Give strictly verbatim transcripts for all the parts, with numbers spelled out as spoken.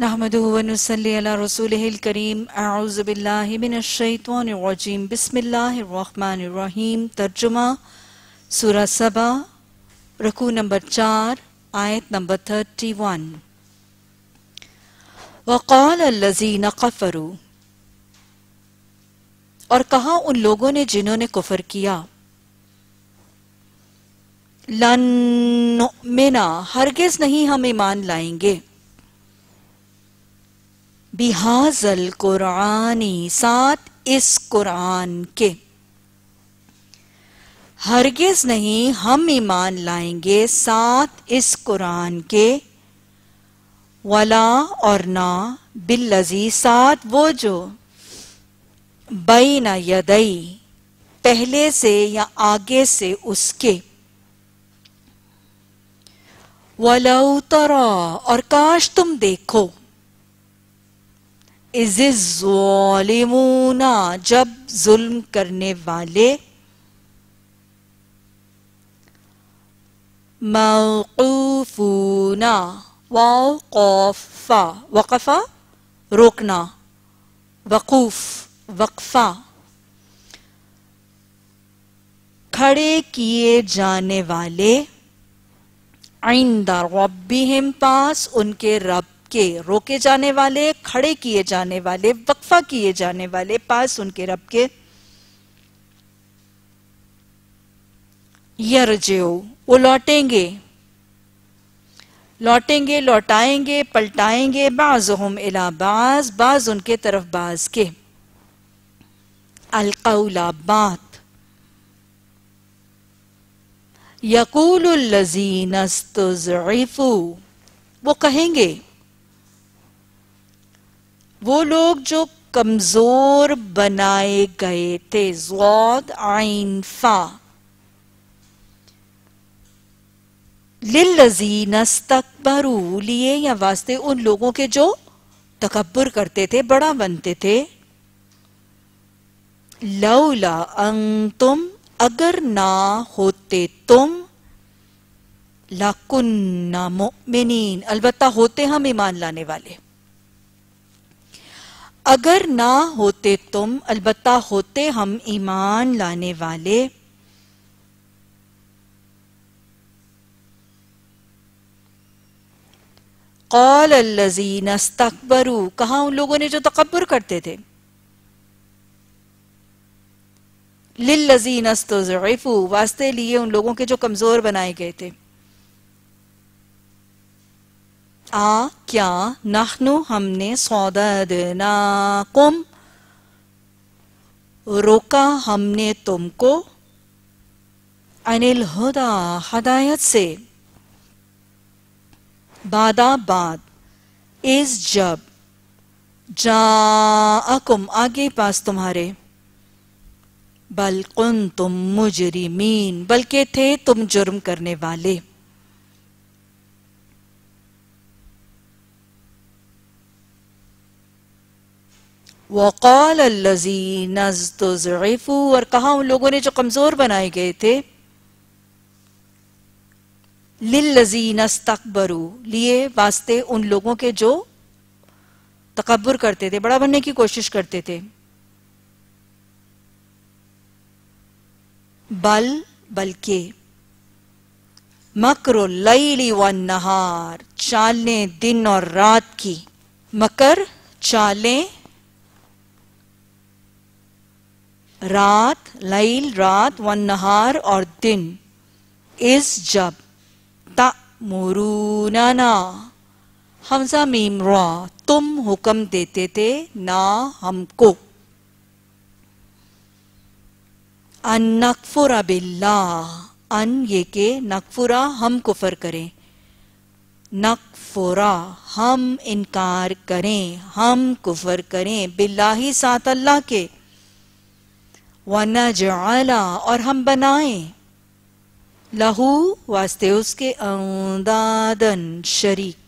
नहमदुहु व नुसल्ली अला रसूलिहिल करीम। अऊज़ु बिल्लाहि मिनश शैतानिर रजीम। बिस्मिल्लाहिर रहमानिर रहीम। तर्जुमा सूरह सबा, रुकू नंबर चार, आयत नंबर थर्टी वन। वक़ाल अल्लज़ीना कफ़रू, और कहा उन लोगों ने जिन्होंने कुफर किया, लन नुमिना, हरगिज नहीं हम ईमान लाएंगे, बिहाज़ल कुरानी, साथ इस कुरान के, हरगिज नहीं हम ईमान लाएंगे साथ इस कुरान के, वला और ना, बिल्लज़ी, साथ वो जो, बैना यदई, पहले से या आगे से उसके, वलौ तरा, और काश तुम देखो, इज़िज़ ज़ालिमूना, जब जुल्म करने वाले, मौक़ूफ़ूना, वाव क़ाफ़ा, वक़फ़ा रोकना, वक़ूफ़ वक़फ़ा, खड़े किए जाने वाले, इंदा रब्बिहिम, पास उनके रब के, रोके जाने वाले, खड़े किए जाने वाले, वक्फा किए जाने वाले, पास उनके रब के, यरजिउ, वो लौटेंगे, लौटेंगे, लौटाएंगे, पलटाएंगे, बाज़ुहुम इला बाज़, बाज़ उनके तरफ बाज़ के, अलक़ौला, बात, यक़ूलुल लज़ीना इस्तुज़इफ़ू, वो कहेंगे, वो लोग जो कमजोर बनाए गए थे, ज़ाद आइन फा, लिल्लज़ीना इस्तकबरू, लिए या वास्ते उन लोगों के जो तकब्बुर करते थे, बड़ा बनते थे, लौला अंतुम, अगर ना होते तुम, लकुन्ना मुमिनीन, अलबत्ता होते हम ईमान लाने वाले, अगर ना होते तुम, अलबत्ता होते हम ईमान लाने वाले, क़ाल अल्लज़ीना इस्तकबरू, कहा उन लोगों ने जो तकब्बुर करते थे, लिल्लज़ीना इस्तुज़इफ़ू, वास्ते लिए उन लोगों के जो कमजोर बनाए गए थे, आ क्या, नहनु हमने, सौददनाकुम, रोका हमने तुमको, अनिल हुदा, हदायत से, बादा बाद, इस जब, जाअकुम, आगे पास तुम्हारे, बल कुंतुम मुजरिमीन, बल्कि थे तुम जुर्म करने वाले, वक़ाल अल्लज़ीना इस्तुज़इफ़ू, और कहा उन लोगों ने जो कमजोर बनाए गए थे, लिल्लज़ीना इस्तकबरू, लिए वास्ते उन लोगों के जो तकब्बुर करते थे, बड़ा बनने की कोशिश करते थे, बल, बल्कि, मकरुल लैली वन नहार, चालें दिन और रात की, मकर चालें, रात, लैल रात, वन नहार और दिन, इस जब, तअमुरूनना, हमजा मीम रा, तुम हुक्म देते थे ना हमको, अन नकफुरा बिल्लाह, अन ये के, नकफुरा हम कुफर करें, नकफुरा हम इनकार करें, हम कुफर करें, बिल्लाही साथ अल्लाह के, वनजअला, और हम बनाएं, लहू वास्ते उसके, अंदादन शरीक,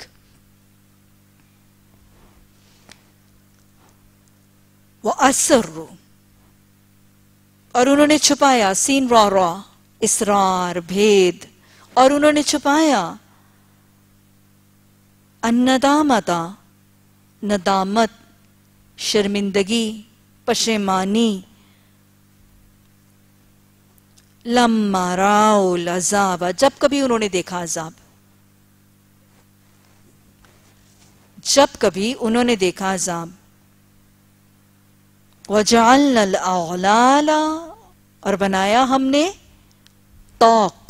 व असर्रु, और उन्होंने छुपाया, सीन रा रा, इसरार भेद, और उन्होंने छुपाया, अन्नदामता, ندامت، شرمندگی، پشیمانی، لما راؤ العذاب، جب کبھی انہوں نے دیکھا عذاب، جب کبھی انہوں نے دیکھا عذاب، وَجَعَلْنَا الْأَغْلَالَ، اور بنایا ہم نے توق،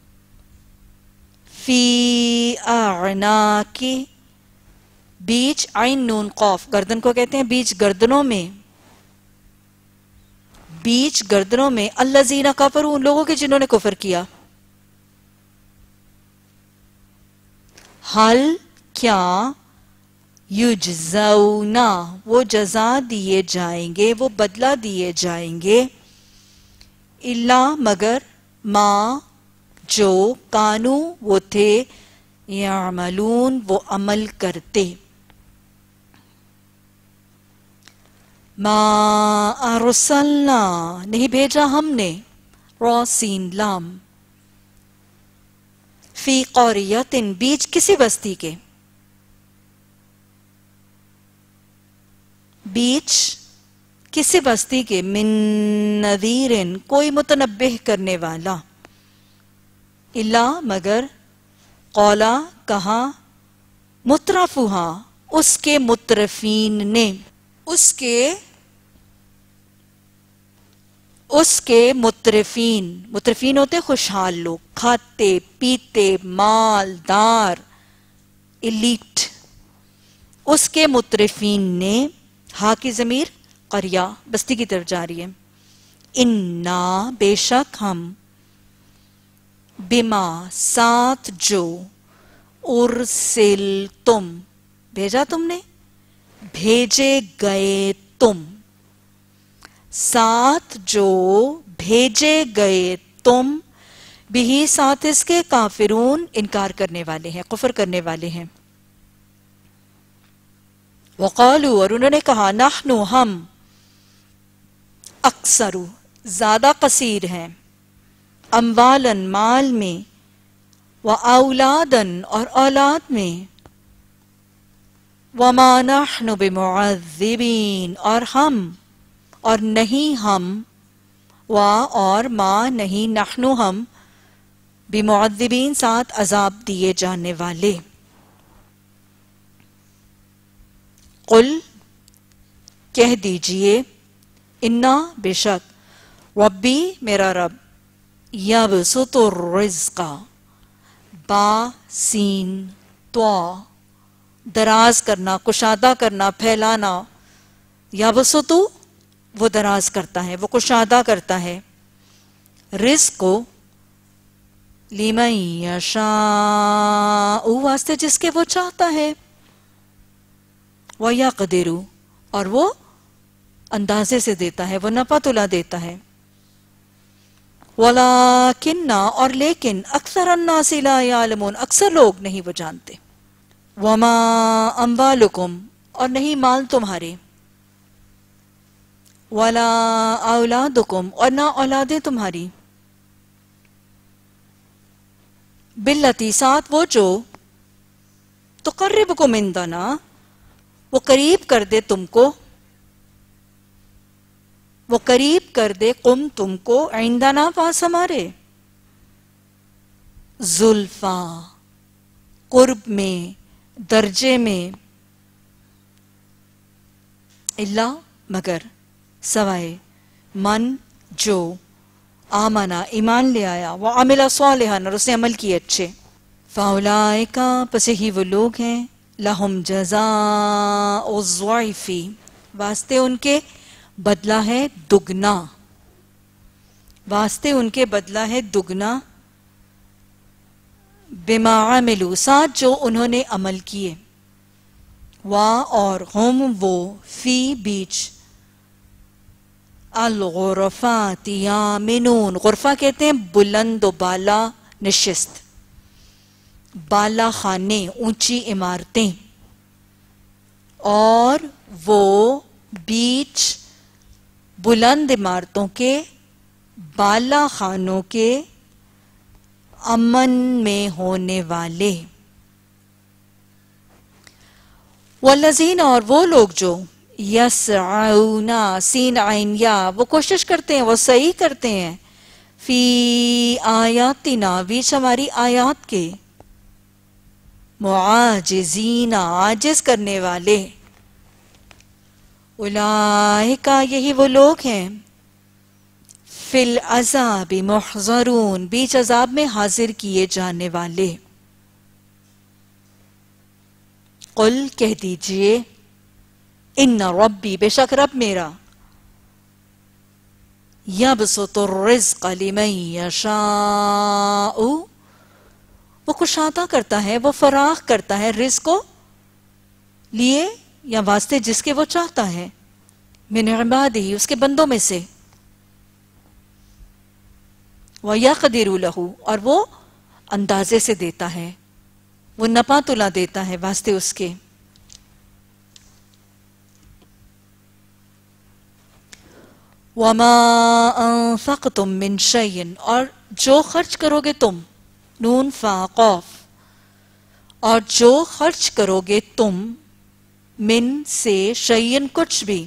فی اعناقی، بیچ عین نون قوف، گردن کو کہتے ہیں بیچ گردنوں میں، بیچ گردنوں میں، الذین کفروا، ان لوگوں کے جنہوں نے کفر کیا، حل کیا، یجزونا، وہ جزا دیے جائیں گے، وہ بدلہ دیے جائیں گے، الا مگر، ما جو، کانو وہ تھے، یعملون وہ عمل کرتے، ما ارسلنا نہیں بھیجا ہم نے، را سین لام، فی قریۃ بیچ کسی بستی کے، بیچ کسی بستی کے، من نذیر کوئی متنبہ کرنے والا، الا مگر، قولا کہا، مترفوہا اس کے مترفین نے، اس کے اس کے مترفین، مترفین ہوتے خوشحال لوگ، کھاتے پیتے مالدار، ایلیٹ، اس کے مترفین نے، ہا کی ضمیر قریہ بستی کی طرف جا رہی ہے، انا بے شک ہم، بما ساتھ جو، ارسل تم بھیجا تم نے، بھیجے گئے تم، ساتھ جو بھیجے گئے تم، بھی ساتھ اس کے، کافرون انکار کرنے والے ہیں، کفر کرنے والے ہیں، وقالو اور انہوں نے کہا، نحنو ہم، اکثر زیادہ قصیر ہیں، اموالن مال میں، واولادن اور اولاد میں، وما نحن بمعذبین اور ہم اور نہیں ہم، وا اور ما نہیں، نحنو ہم، بمعذبین ساتھ عذاب دیے جانے والے، قل کہہ دیجئے، انا بے شک، ربی میرا رب، یبسط الرزق با سین تو، دراز کرنا، کشادہ کرنا، پھیلانا، یبسط وہ دراز کرتا ہے، وہ کشادہ کرتا ہے، رزق کو، لمن یشاء واسطے جس کے وہ چاہتا ہے، وَيَقْدِرُ اور وہ اندازے سے دیتا ہے، وہ نپا تلا دیتا ہے، وَلَكِنَّ اور لیکن، اکثر الناس لا يعلمون اکثر لوگ نہیں وہ جانتے، وَمَا أَمْوَالُكُمْ اور نہیں مال تمہارے، وَلَا أَوْلَادُكُمْ اور نہ اولادیں تمہاری، بِالَّتِي ساتھ وہ جو، تُقَرِّبُكُمْ عِنْدَنَا وہ قریب کر دے تم کو، وہ قریب کر دے قم تم کو، عندنا پاس ہمارے، زلفا قرب میں، درجے میں، اللہ مگر، سوائے، من جو، آمنا ایمان لے آیا، وعمل صالحا اور اس نے عمل کیے اچھے، فاولائکا پس ہی وہ لوگ ہیں، لہم جزاء الضعف واسطے ان کے بدلہ ہے دگنا، واسطے ان کے بدلہ ہے دگنا، بما عملوا ساتھ جو انہوں نے عمل کیے، وا اور ہم وہ، فی بیچ، الغرفات یامنون غرفہ کہتے ہیں بلند و بالا نشست، بالا خانے، اونچی عمارتیں، اور وہ بیچ بلند عمارتوں کے، بالا خانوں کے، امن میں ہونے والے، والذین اور وہ لوگ جو یسعون سین عین یا وہ کوشش کرتے ہیں وہ صحیح کرتے ہیں فی آیاتنا بیچ ہماری آیات کے معاجزین عاجز کرنے والے اولئک یہی وہ لوگ ہیں فی العذاب محضرون بیچ عذاب میں حاضر کیے جانے والے قل کہہ دیجئے ان ربی بے شک رب میرا یبسط الرزق لمن یشاء وہ کشادہ کرتا ہے وہ فراخ کرتا ہے رزق کو لیے یا واسطے جس کے وہ چاہتا ہے من عبادہ اس کے بندوں میں سے وَيَقْدِرُ لَهُ اور وہ اندازے سے دیتا ہے وہ نپا تلا دیتا ہے واسطے اس کے وَمَا أَنفَقْتُم مِّن شَيْءٍ اور جو خرچ کرو گے تم نون فا قاف اور جو خرچ کرو گے تم من سے شیئن کچھ بھی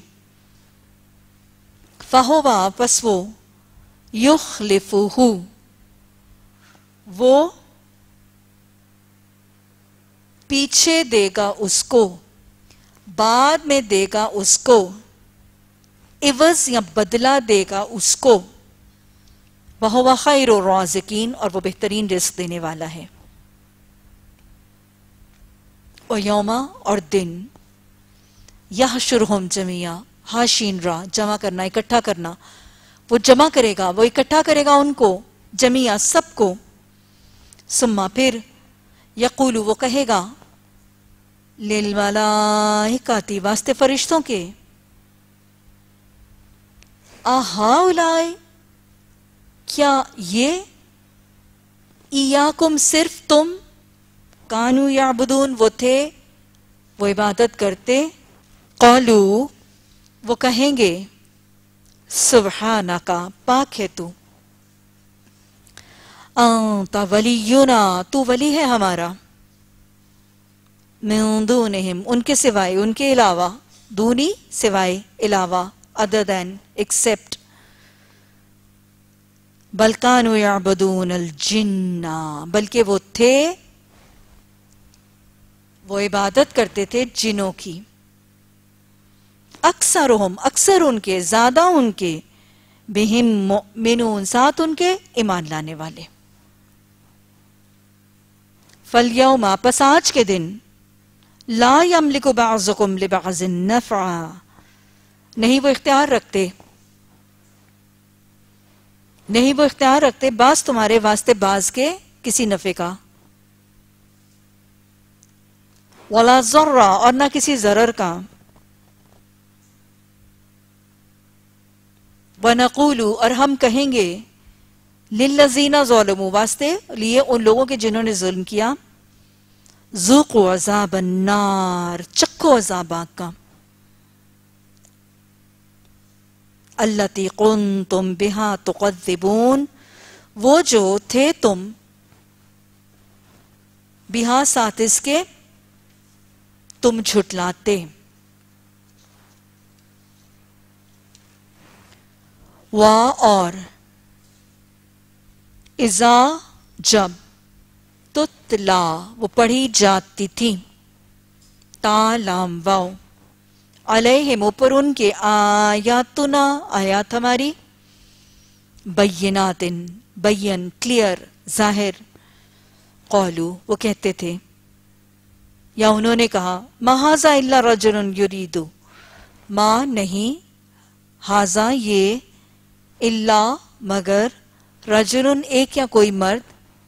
فَهُوَ پس وہ یخلفہ وہ پیچھے دے گا اس کو بعد میں دے گا اس کو عوض یا بدلہ دے گا اس کو وَهُوَ خَيْرُ الرَّازِقِينَ اور وہ بہترین رزق دینے والا ہے وَيَوْمَ اور دن یحشرہم جميعا ہاشین را جمع کرنا اکٹھا کرنا وہ جمع کرے گا وہ اکٹھا کرے گا ان کو جميعا سب کو ثم پھر یقول وہ کہے گا للملائکۃ واسطے فرشتوں کے اہؤلاء کیا یہ ایاکم صرف تم کانو یعبدون وہ تھے وہ عبادت کرتے قالو وہ کہیں گے سبحانکا پاک ہے تو انت ولینا تو ولی ہے ہمارا من دونہم ان کے سوائے ان کے علاوہ دونی سوائے علاوہ other than except بل کانوا یعبدون الجن بلکہ وہ تھے وہ عبادت کرتے تھے جنوں کی اکثرہم اکثر ان کے زیادہ ان کے بہم مؤمنون ساتھ ان کے ایمان لانے والے فالیوم پس آج کے دن لا یملک بعضکم لبعض نفعا نہیں وہ اختیار رکھتے نہیں وہ اختیار رکھتے بعض تمہارے واسطے بعض کے کسی نفع کا ولا ضر اور نہ کسی ضرر کا وَنَقُولُ اور ہم کہیں گے لِلَّذِينَ ظَلَمُوا واسطے لیے ان لوگوں کے جنہوں نے ظلم کیا ذُوقُوا عَذَابَ النَّارِ چکھو عذاب آگ کا الَّتِي قُنْتُمْ بِهَا تُقَذِّبُونَ وہ جو تھے تم بِهَا ساتھ اس کے تم جھٹلاتے وا اور اذا جب تتلا وہ پڑھی جاتی تھی تا لام واو علیہم اوپر ان کے آیاتنا آیات ہماری بینات بین کلیئر ظاہر قولو وہ کہتے تھے یا انہوں نے کہا ما ھذا الا رجل یرید ما نہیں ھذا یہ اللہ مگر رجل ایک یا کوئی مرد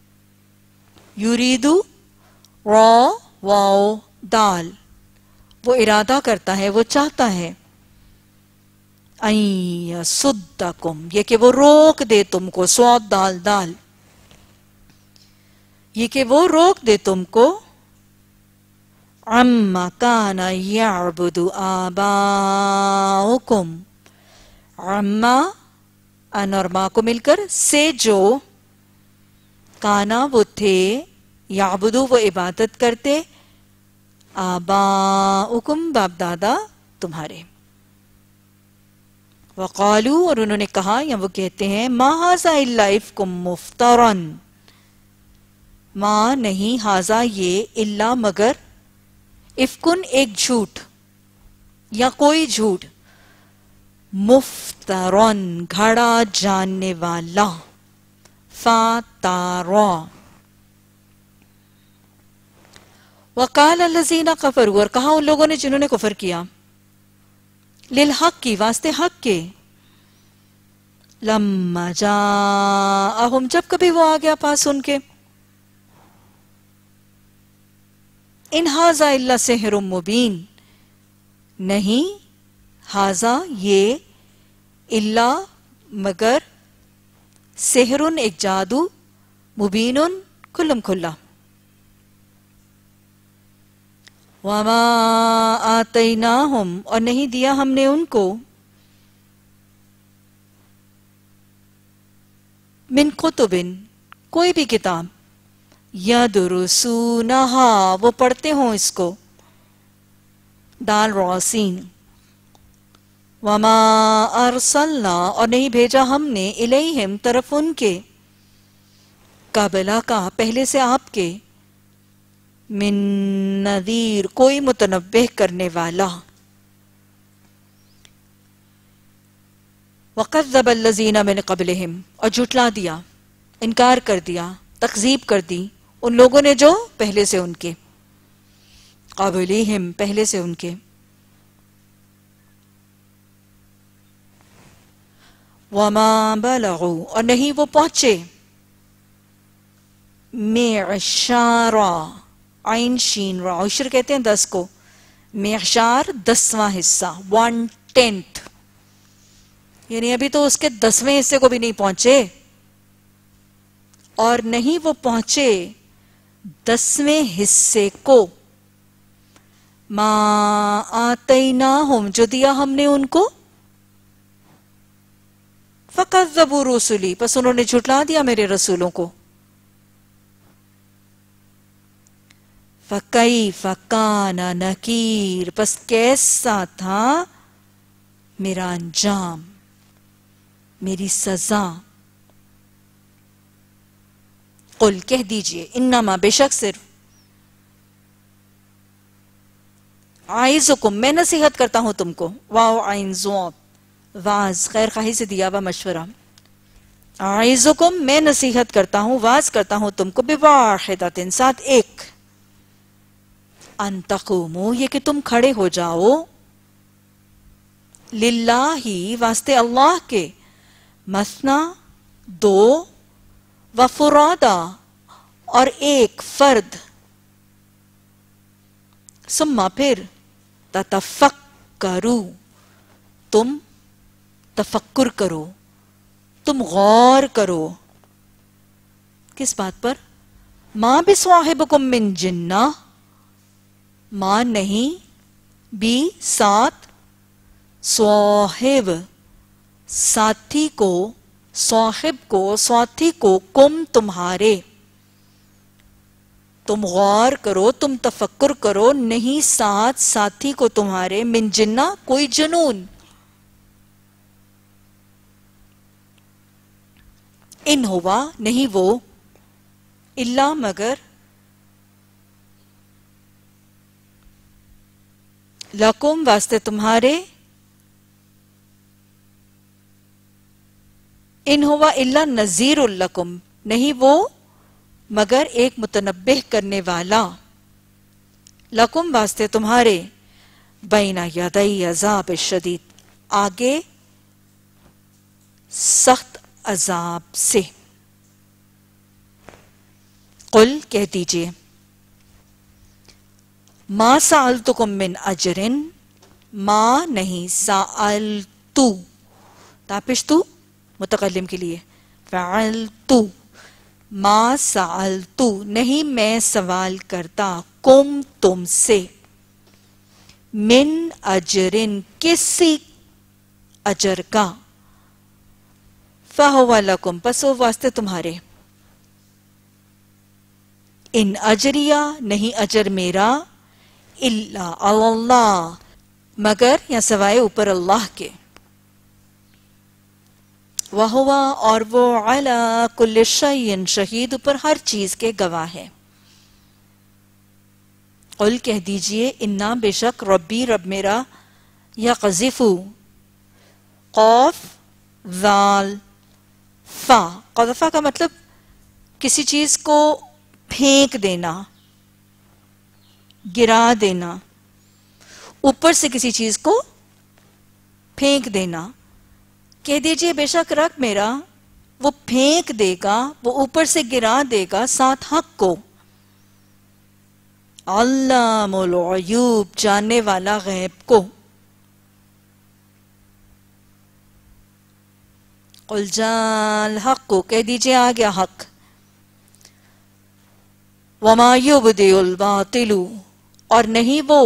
یریدو را واو دال وہ ارادہ کرتا ہے وہ چاہتا ہے این یصدکم یہ کہ وہ روک دے تم کو سواد دال دال یہ کہ وہ روک دے تم کو عما کان یعبد آباؤکم عما ان اور ماں کو مل کر سے جو کانا وہ تھے یعبدو وہ عبادت کرتے आबाउकुम बाप दादा तुम्हारे। वक़ालू और उन्होंने कहा या वो कहते हैं मा हाज़ा इल्ला इफ्कुम मुफ्तरन, माँ नहीं हाजा ये इल्ला मगर इफ्कुन एक झूठ या कोई झूठ, मुफ्तरन घड़ा जानने वाला, फातारा। वकाल अल्लज़ीना कफरू और कहा उन लोगों ने जिन्होंने कुफर किया, लिल हक की वास्ते हक के, लम्मा जाअहुम जब कभी वो आ गया पास उनके, इन हाजा इल्ला सिहरुम मुबीन, नहीं हाजा ये इल्ला मगर सिहरुन एक जादू, मुबीनुन खुल्लम खुल्ला। वमा आतैनाहुम और नहीं दिया हमने उनको, मिन कुतुबिन कोई भी किताब, यदरुसूनहा वो पढ़ते हों इसको, दाल रौसीन। वमा अरसलना और नहीं भेजा हमने इलैहिम तरफ उनके, कबला का पहले से आपके, मिन नदीर कोई मुतनब्बिह करने वाला। वक़ज़्ज़ब अल्लज़ीना मिन क़ब्लिहिम और झुठला दिया, इनकार कर दिया, तकज़ीब कर दी उन लोगों ने जो पहले से उनके, क़ब्लिहिम पहले से उनके। वमा बलगू और नहीं वो पहुंचे, मेशारा आइन शीन रा उशर कहते हैं दस को, मेशार दसवां हिस्सा, वन टेंथ, यानी अभी तो उसके दसवें हिस्से को भी नहीं पहुंचे। और नहीं वो पहुंचे दसवें हिस्से को, मा आतैनाहुम जो दिया हमने उनको, फकज़्ज़बू रुसुली बस उन्होंने झुठला दिया मेरे रसूलों को। फ़कैफ़ कान नकीर बस कैसा था मेरा अंजाम, मेरी सजा। कुल कह दीजिए, इन्नमा बेशक सिर्फ, आइज़ुकुम मैं नसीहत करता हूं तुमको, वाओ आइन ज़ौत वाज खैर खाही से दिया हुआ मशवरा, आइज़ुकुम मैं नसीहत करता हूं, वाज करता हूं तुमको, बिवाहिदातिन साथ एक, अन तक़ूमू ये कि तुम खड़े हो जाओ, लिल्लाही वास्ते अल्लाह के, मसना दो, व फुरादा और एक फर्द, सुम्मा फिर, ततफक्करू तुम तफक्कुर करो, तुम गौर करो। किस बात पर? मां बिस्वाहिबकुम मिन जिन्ना, मां नहीं, बी साथ, स्वाहिब साथी को, स्वाहिब को, साथी को, कुम तुम्हारे, तुम गौर करो, तुम तफक्कुर करो, नहीं साथ साथी को तुम्हारे, मिन जिन्ना कोई जुनून, इन हुआ नहीं वो, इल्ला मगर, लकुम वास्ते तुम्हारे, इन हुआ इल्ला नज़ीरुल लकुम नहीं वो मगर एक मुतनब्बिह करने वाला, लकुम वास्ते तुम्हारे, बैना यदै अज़ाब शदीद आगे सख्त अजाब से। कुल कह दीजिए, मा सअल्तुकुम मिन अजरिन, मा नहीं सअल्तु तापिश तू मुतकल्लिम के लिए, फ़अल्तु मा सअल्तु नहीं मैं सवाल करता, कुम तुमसे, मिन अजरिन किसी अजर का, फ़हुवा लकुम बस वो वास्ते तुम्हारे, इन अजरिया नहीं अजर मेरा, इल्ला अल्लाह, मगर या सवाए ऊपर अल्लाह के। वहुवा, और वो अला कुल्ल शैइन शहीद, ऊपर हर चीज के गवाह है। कुल, कह दीजिए, इन्ना बेशक रब्बी रब मेरा, या क़ज़िफ़ु, क़ाफ ज़ाल फा, क़ज़फ़ा का मतलब किसी चीज को फेंक देना, गिरा देना, ऊपर से किसी चीज को फेंक देना। कह दीजिए बेशक रब मेरा वो फेंक देगा, वो ऊपर से गिरा देगा साथ हक को। अल्लामुल ग़ुयूब, जानने वाला गैब को। कुल जाल हक को, कह दीजिए आ गया हक। वमा युबदिउल बातिलु, और नहीं वो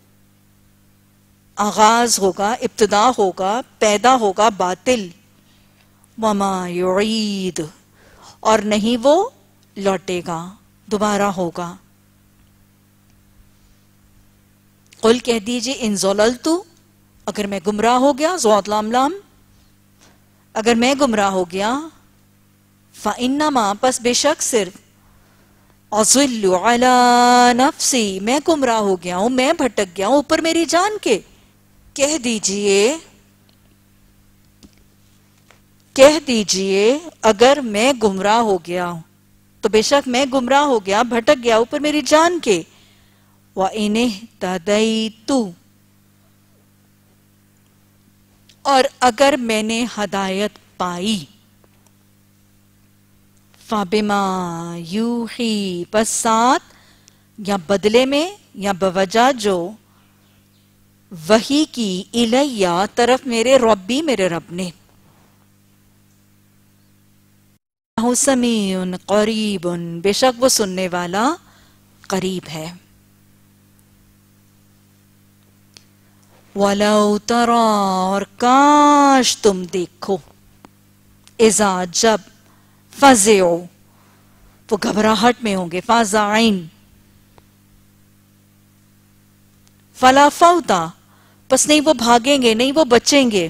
आगाज होगा, इब्तिदा होगा, पैदा होगा बातिल। वमा युईद, और नहीं वो लौटेगा, दोबारा होगा। कुल, कह दीजिए, इन ज़ललतु, अगर मैं गुमराह हो गया, ज़ौत लाम लाम, अगर मैं गुमराह हो गया, फ़इन्नमा, पस बेशक सिर्फ, अज़िल्लु अला नफ्सी, मैं गुमराह हो गया हूं, मैं भटक गया हूं ऊपर मेरी जान के। कह दीजिए कह दीजिए अगर मैं गुमराह हो गया हूं तो बेशक मैं गुमराह हो गया, भटक गया ऊपर मेरी जान के। व इन्हतदैतु, और अगर मैंने हदायत पाई, फाबिमा यूही, बस साथ या बदले में या बवजह जो वही की, इलैया, तरफ मेरे रब्बी, मेरे रब ने। समीउन करीबुन, बेशक वो सुनने वाला करीब है। वलौ तरा, और काश तुम देखो, इज़ा, जब, फज़िउ, वो घबराहट में होंगे, फाज़ाइन, फला फौता, बस नहीं वो भागेंगे, नहीं वो बचेंगे।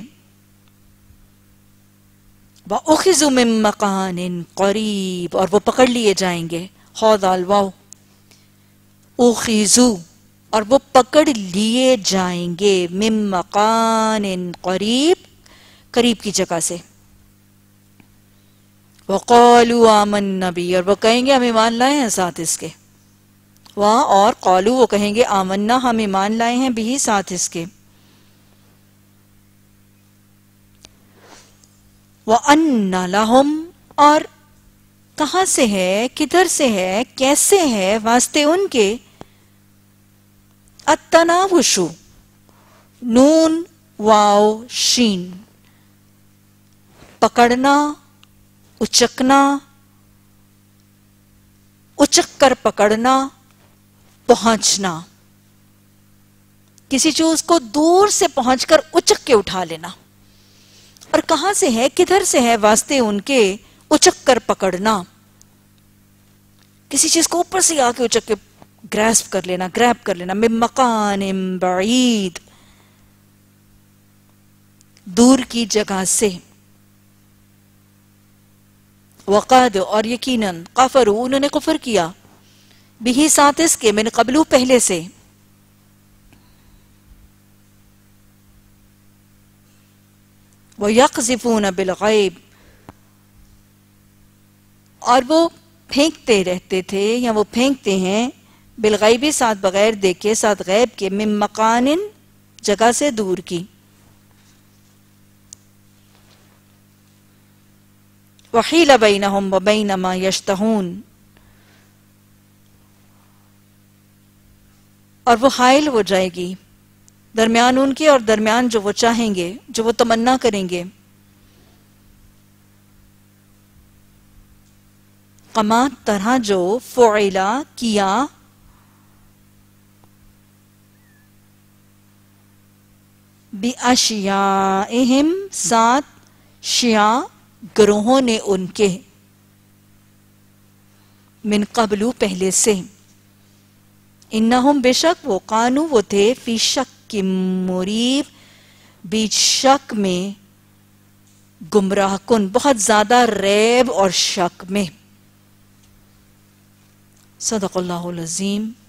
व उखिज़ु मिन मकानिन करीब, और वो पकड़ लिए जाएंगे। हौदाल वाव, उखिज़ु, और वो पकड़ लिए जाएंगे, मिन मकानिन करीब, करीब की जगह से। वक़ालू आमन्ना बी, और वो कहेंगे हम ईमान लाए हैं साथ इसके। वाह, और क़ालू, वो कहेंगे आमन्ना, हम ईमान लाए हैं, भी साथ इसके। व अन्ना लहुम, और कहां से है, किधर से है, कैसे है, वास्ते उनके, अत्तनावुशु, नून वाव शीन, पकड़ना, उचकना, उचक कर पकड़ना, पहुंचना, किसी चीज को दूर से पहुंचकर उचक के उठा लेना। और कहां से है, किधर से है, वास्ते उनके, उचक कर पकड़ना, किसी चीज को ऊपर से आके उचक के ग्रैस्प कर लेना, ग्रैब कर लेना। मिन मकानिम बईद, दूर की जगह से। वक़द, और यकीनन, कफरू, उन्होंने कुफर किया, बिही, साथ इसके, मैंने कबलू, पहले से। वो यक़ज़िफ़ून बिल-ग़ैब, और वो फेंकते रहते थे, या वो फेंकते हैं, बिल-ग़ैबी, साथ बगैर देखे, साथ गैब के, मिन मकानिन, जगह से दूर की। वहील बैनहुम व बैन मा यश्तहून, और वो हाइल हो जाएगी दरमियान उनके और दरमियान जो वो चाहेंगे, जो वो तमन्ना करेंगे। कमा, तरह जो, फ़ुइला, किया, बिअशियाइहिम, साथ शिया, ग्रोहों ने उनके, मिन कबलू, पहले से। انہم بے شک وہ قانو وہ تھے فی شک مریب بیچ شک میں گمراہ کن بہت زیادہ ریب اور شک میں. صدق اللہ العظیم.